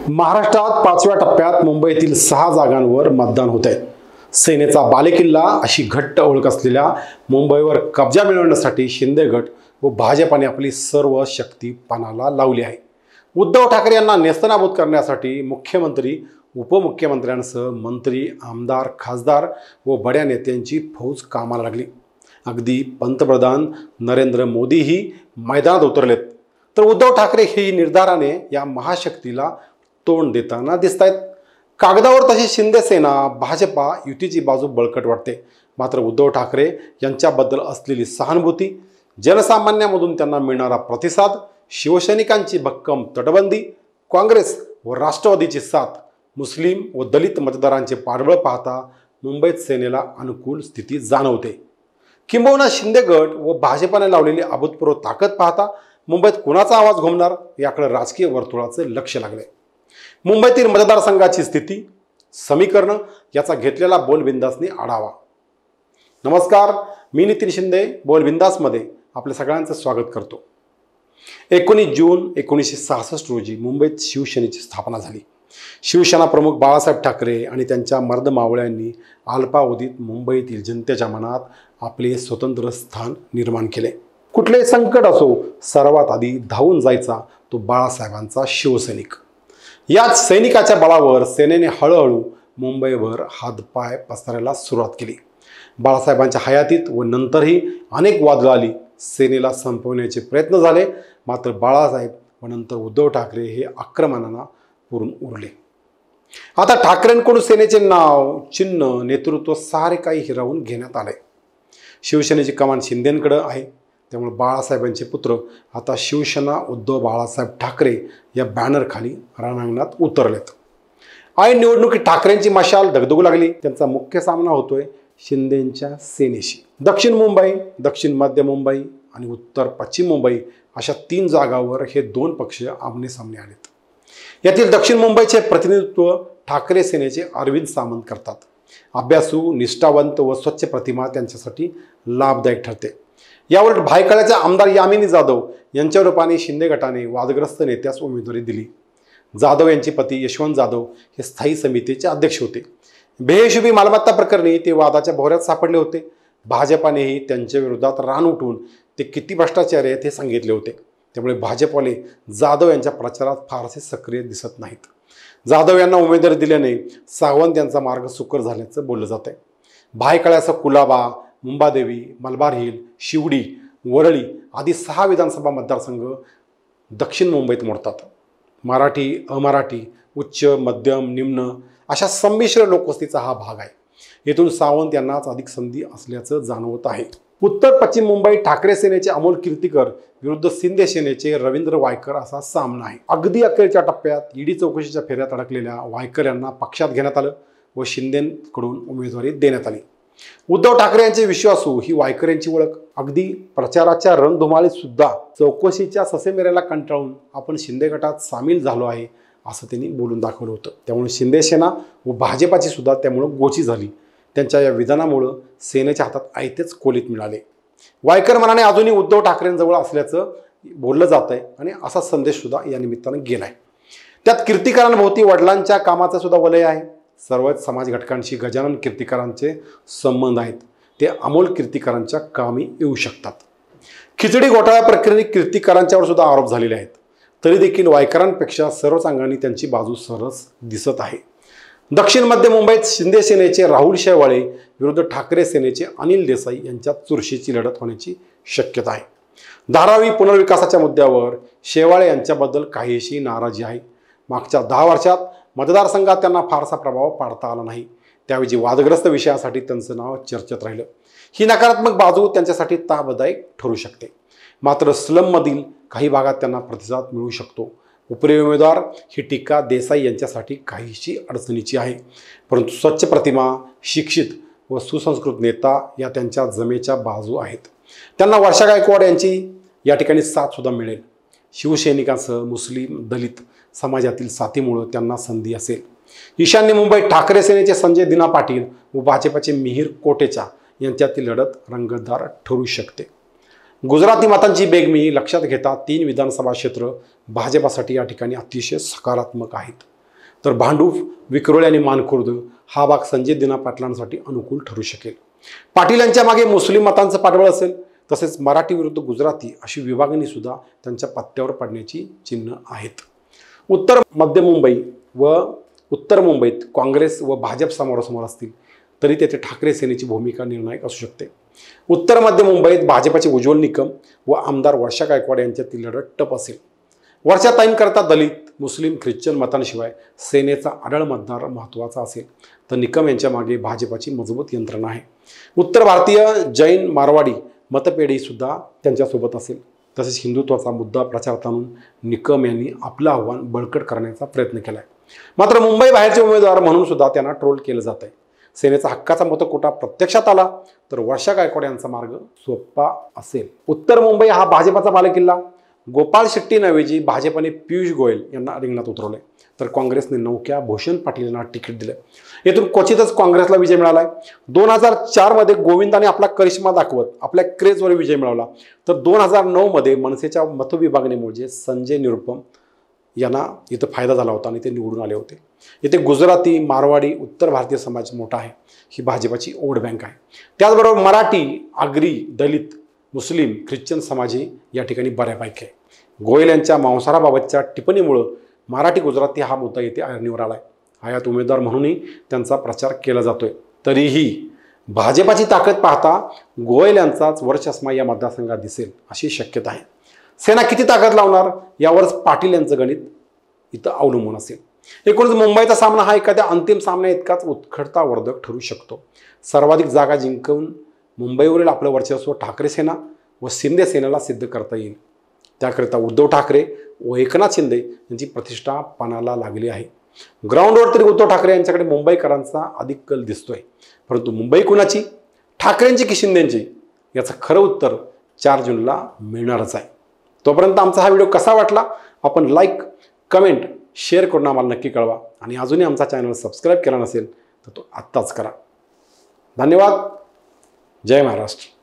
महाराष्ट्रात 5व्या टप्प्यात मुंबईतील 6 जागांवर मतदान होत आहे। सेनेचा बालेकिल्ला अशी घट्ट ओळख असलेल्या मुंबईवर कब्जा मिळवण्यासाठी शिंदे गट व भाजपाने आपली सर्व शक्ती पणाला लावली आहे। उद्धव ठाकरे यांना नेस्तनाबूत करण्यासाठी मुख्यमंत्री, उपमुख्यमंत्र्यांसह मंत्री, आमदार, खासदार व बड्या नेत्यांची फौज कामाला लागली। अगदी पंतप्रधान नरेंद्र मोदीही मैदानात उतरलेत, तर उद्धव ठाकरे हे निर्धाराने या महाशक्तीला तोंड देताना दिसतायत। कागदावर तशी शिंदे सेना भाजपा युतीची बाजू बळकट वाटते, मात्र उद्धव ठाकरे यांच्याबद्दल असलेली सहानुभूती, जनसामान्यांमधून त्यांना मिळणारा प्रतिसाद, शिवसैनिकांची भक्कम तटबंदी, काँग्रेस व राष्ट्रवादीची साथ, मुस्लिम व दलित मतदारांचे पाठबळ पाहता मुंबईत सेनेला अनुकूल स्थिती जाणवते। किंबहुना शिंदे गट व भाजपाने लावलेली अभूतपूर्व ताकद पाहता मुंबईत कुणाचा आवाज घुमणार याकडे राजकीय वर्तुळाचे लक्ष लागले। मुंबईतील मतदारसंघाची स्थिती, समीकरण याचा घेतलेला बोलबिंदासने आढावा। नमस्कार, मी नितीन शिंदे बोलबिंदासमध्ये आपल्या सगळ्यांचं स्वागत करतो। 19 जून 1966 रोजी मुंबईत शिवसेनेची स्थापना झाली। शिवसेना प्रमुख बाळासाहेब ठाकरे आणि त्यांच्या मर्दमावळ्यांनी अल्पावधीत मुंबईतील जनतेच्या मनात आपले स्वतंत्र स्थान निर्माण केले। कुठले संकट असो, सर्वात आधी धावून जायचा तो बाळासाहेबांचा शिवसैनिक। याच सैनिकाच्या बळावर सेनेने हळूहळू मुंबईवर हातपाय पसरायला सुरुवात केली। बाळासाहेबांच्या हयातीत व नंतरही अनेक वादळं आली, सेनेला संपवण्याचे प्रयत्न झाले, मात्र बाळासाहेब व नंतर उद्धव ठाकरे हे आक्रमणांना पुरून उरले। आता ठाकरेंकडून सेनेचे नाव, चिन्ह, नेतृत्व सारे काही हिरावून घेण्यात आले। शिवसेनेची कमान शिंदेंकडे आहे, त्यामुळे बाळासाहेबांचे पुत्र आता शिवसेना उद्धव बाळासाहेब ठाकरे या बॅनरखाली रणांगणात उतरलेत। ऐन निवडणुकीत ठाकरेंची मशाल धगधगू लागली। त्यांचा मुख्य सामना होतोय शिंदेंच्या सेनेशी। दक्षिण मुंबई, दक्षिण मध्य मुंबई आणि उत्तर पश्चिम मुंबई अशा 3 जागांवर हे 2 पक्ष आमने सामने आलेत। यातील दक्षिण मुंबईचे प्रतिनिधित्व ठाकरे सेनेचे अरविंद सावंत करतात। अभ्यासू, निष्ठावंत व स्वच्छ प्रतिमा त्यांच्यासाठी लाभदायक ठरते। याउलट भायखळ्याचे आमदार यामिनी जाधव यांच्या रूपाने शिंदे गटाने वादग्रस्त नेत्यास उमेदवारी दिली। जाधव यांचे पती यशवंत जाधव हे स्थायी समितीचे अध्यक्ष होते। बेहिशोबी मालमत्ता प्रकरणी ते वादाच्या भोवऱ्यात सापडले होते। भाजपानेही त्यांच्या विरोधात रान उठवून ते किती भ्रष्टाचारी आहेत हे सांगितले होते, त्यामुळे भाजपवाले जाधव यांच्या प्रचारात फारसे सक्रिय दिसत नाहीत। जाधव यांना उमेदवारी दिल्याने सावंत यांचा मार्ग सुकर झाल्याचं बोललं जातंय। भायखळ्यासह कुलाबा, मुंबादेवी, मलबार हिल, शिवडी, वरळी आदी 6 विधानसभा मतदारसंघ दक्षिण मुंबईत मोडतात। मराठी, अमराठी, उच्च, मध्यम, निम्न अशा संमिश्र लोकवस्तीचा हा भाग आहे। येथून सावंत यांनाच अधिक संधी असल्याचं जाणवत आहे। उत्तर पश्चिम मुंबई ठाकरे सेनेचे अमोल कीर्तीकर विरुद्ध शिंदे सेनेचे रवींद्र वायकर असा सामना आहे। अगदी अखेरच्या टप्प्यात ईडी चौकशीच्या फेऱ्यात अडकलेल्या वायकर यांना पक्षात घेण्यात आलं व शिंदेकडून उमेदवारी देण्यात आली। उद्धव ठाकरे यांचे विश्वासू ही वायकर यांची ओळख। अगदी प्रचाराच्या रणधुमाळीत सुद्धा चौकशीच्या ससेमेऱ्याला कंटाळून आपण शिंदे गटात सामील झालो आहे असं त्यांनी बोलून दाखवलं होतं। त्यामुळे शिंदे सेना व भाजपाची सुद्धा त्यामुळे गोची झाली। त्यांच्या या विधानामुळं सेनेच्या हातात आयतेच कोलीत मिळाले। वायकर मनाने अजूनही उद्धव ठाकरेंजवळ असल्याचं बोललं जात आहे आणि असा संदेश सुद्धा या निमित्ताने गेलाय। त्यात कीर्तिकरांभोवती वडिलांच्या कामाचं सुद्धा वलय आहे। सर्वच समाज घटकांशी गजानन कीर्तिकरांचे संबंध आहेत, ते अमोल कीर्तिकरांच्या कामी येऊ शकतात। खिचडी घोटाळा प्रकरणी कीर्तिकरांच्यावर सुद्धा आरोप झालेले आहेत, तरी देखील वायकरांपेक्षा सर्वच अंगांनी त्यांची बाजू सरस दिसत आहे। दक्षिण मध्य मुंबईत शिंदे सेनेचे राहुल शेवाळे विरुद्ध ठाकरे सेनेचे अनिल देसाई यांच्यात चुरशीची लढत होण्याची शक्यता आहे। धारावी पुनर्विकासाच्या मुद्द्यावर शेवाळे यांच्याबद्दल काहीशी नाराजी आहे। मागच्या 10 वर्षात मतदारसंघात त्यांना फारसा प्रभाव पाडता आला नाही, त्याऐवजी वादग्रस्त विषयासाठी त्यांचं नाव चर्चेत राहिलं। ही नकारात्मक बाजू त्यांच्यासाठी ताबदायक ठरू शकते, मात्र स्लममधील काही भागात त्यांना प्रतिसाद मिळू शकतो। उपरी उमेदवार ही टीका देसाई यांच्यासाठी काहीशी अडचणीची आहे, परंतु स्वच्छ प्रतिमा, शिक्षित व सुसंस्कृत नेता या त्यांच्या जमेच्या बाजू आहेत। त्यांना वर्षा गायकवाड यांची या ठिकाणी साथ सुद्धा मिळेल। शिवसैनिकांसह मुस्लिम, दलित समाजातील साथीमुळे त्यांना संधी असेल। ईशान्य मुंबईत ठाकरे सेनेचे संजय दिना पाटील व भाजपाचे मिहीर कोटेचा यांच्यातील लढत रंगतदार ठरू शकते। गुजराती मतांची बेगमी लक्षात घेता 3 विधानसभा क्षेत्र भाजपासाठी या ठिकाणी अतिशय सकारात्मक आहेत। तर भांडूप, विक्रोळी आणि मानखुर्द हा भाग संजय दिना पाटलांसाठी अनुकूल ठरू शकेल. पाटील यांच्या मागे मुस्लिम मतांचं पाठबळ असेल, तसेच मराठी विरुद्ध गुजराती अशी विभागणी सुद्धा त्यांच्या पत्त्यावर पडण्याची चिन्ह आहेत. उत्तर मध्य मुंबई व उत्तर मुंबईत काँग्रेस व भाजप समोरासमोर असतील तरी तेथे ठाकरे सेनेची भूमिका निर्णायक असू शकते. उत्तर मध्य मुंबईत भाजपाचे उज्ज्वल निकम व आमदार वर्षा गायकवाड यांच्यातील लढत टप असेल. वर्षाताईंकरता दलित, मुस्लिम, ख्रिश्चन मतांशिवाय सेनेचा आढळ मतदार महत्त्वाचा असेल, तर निकम यांच्या मागे भाजपाची मजबूत यंत्रणा आहे. उत्तर भारतीय जैन मारवाडी मतपेढी सुद्धा त्यांच्यासोबत असेल. तसेच हिंदुत्वाचा मुद्दा प्रचारात आणून निकम यांनी आपलं आव्हान बळकट करण्याचा प्रयत्न केला आहे. मात्र मुंबई बाहेरचे उमेदवार म्हणून सुद्धा त्यांना ट्रोल केलं जात आहे. सेनेचा हक्काचा मतकोटा प्रत्यक्षात आला तर वर्षा गायकवाड यांचा मार्ग सोपा असेल. उत्तर मुंबई हा भाजपाचा बालेकिल्ला. गोपाळ शेट्टींऐवजी भाजपाने पियुष गोयल यांना रिंगणात उतरवले, तर काँग्रेसने नौक्या भूषण पाटील यांना तिकीट दिलं. येथून क्वचितच काँग्रेसला विजय मिळालाय. 2004 मध्ये गोविंदाने आपला करिश्मा दाखवत आपल्या क्रेजवर विजय मिळवला, तर 2009 मध्ये मनसेच्या मतविभागणीमुळे संजय निरुपम यांना इथं फायदा झाला होता आणि ते निवडून आले होते. इथे गुजराती, मारवाडी, उत्तर भारतीय समाज मोठा आहे. ही भाजपाची वोट बँक आहे. त्याचबरोबर मराठी, आगरी, दलित, मुस्लिम, ख्रिश्चन समाजही या ठिकाणी बऱ्यापैकी आहे. गोयल यांच्या मांसाहाराबाबतच्या टिप्पणीमुळं मराठी, गुजराती हा मुद्दा येथे ऐरणीवर आला आहे. हयात उमेदवार म्हणूनही त्यांचा प्रचार केला जातोय. तरीही भाजपाची ताकद पाहता गोयल यांचाच वरचष्मा या मतदारसंघात दिसेल अशी शक्यता आहे. सेना किती ताकद लावणार यावरच पाटील यांचं गणित इथं अवलंबून असेल. एकूणच मुंबईचा सामना हा एखाद्या अंतिम सामन्या इतकाच उत्कटतावर्धक ठरू शकतो. सर्वाधिक जागा जिंकून मुंबईवरील आपलं वर्चस्व ठाकरे सेना व शिंदे सेनेला सिद्ध करता येईल. त्याकरिता उद्धव ठाकरे व एकनाथ शिंदे यांची प्रतिष्ठा पणाला लागली आहे. ग्राउंडवर तरी उद्धव ठाकरे यांच्याकडे मुंबईकरांचा अधिक कल दिसतोय. परंतु मुंबई कुणाची, ठाकरेंची की शिंदेंची, याचं खरं उत्तर 4 जूनला मिळणारच आहे. तोपर्यंत आमचा हा व्हिडिओ कसा वाटला आपण लाईक, कमेंट, शेअर करून आम्हाला नक्की कळवा. आणि अजूनही आमचा चॅनल सबस्क्राईब केला नसेल तर तो आत्ताच करा. धन्यवाद. जय महाराष्ट्र.